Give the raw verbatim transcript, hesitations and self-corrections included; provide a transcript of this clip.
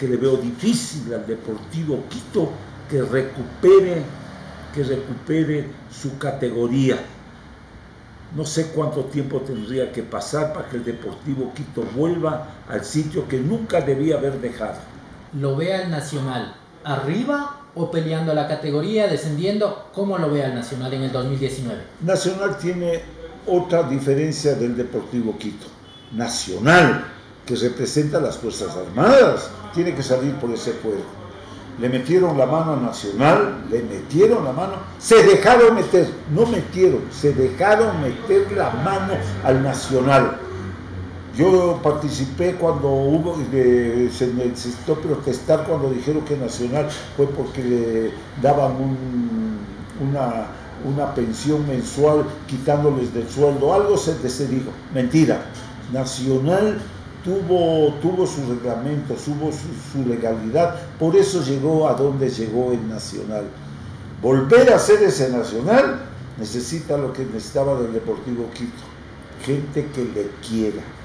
que le veo difícil al Deportivo Quito que recupere, que recupere su categoría. No sé cuánto tiempo tendría que pasar para que el Deportivo Quito vuelva al sitio que nunca debía haber dejado. ¿Lo ve al Nacional arriba o peleando la categoría, descendiendo? ¿Cómo lo ve al Nacional en el dos mil diecinueve? Nacional tiene otra diferencia del Deportivo Quito. Nacional, que representa a las Fuerzas Armadas, tiene que salir por ese juego. Le metieron la mano a Nacional, le metieron la mano, se dejaron meter, no metieron, se dejaron meter la mano al Nacional. Yo participé cuando hubo, eh, se necesitó protestar cuando dijeron que Nacional fue porque le daban un, una, una pensión mensual quitándoles del sueldo, algo se, se dijo, mentira. Nacional tuvo, tuvo su reglamento, tuvo su, su legalidad, por eso llegó a donde llegó el Nacional. Volver a ser ese Nacional necesita lo que necesitaba del Deportivo Quito, gente que le quiera.